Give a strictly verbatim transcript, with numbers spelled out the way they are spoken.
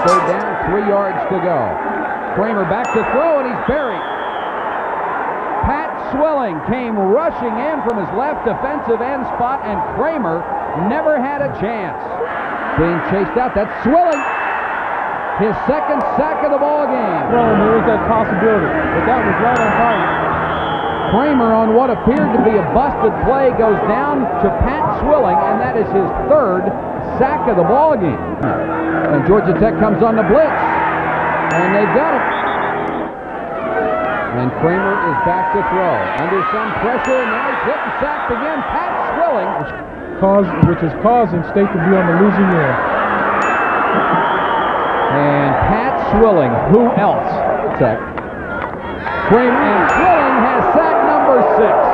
Third down, three yards to go. Kramer back to throw, and he's buried. Pat Swilling came rushing in from his left defensive end spot, and Kramer never had a chance. Being chased out, that's Swilling. His second sack of the ball game. Well, there was that possibility, but that was right on target. Kramer, on what appeared to be a busted play, goes down to Pat Swilling, and that is his third sack of the ball game. And Georgia Tech comes on the blitz, and they've got it. And Kramer is back to throw. Under some pressure, and now he's hit and sacked again. Pat Swilling. Cause, which is causing State to be on the losing end. And Pat Swilling, who else? Tech. Kramer and Swilling has sack number six.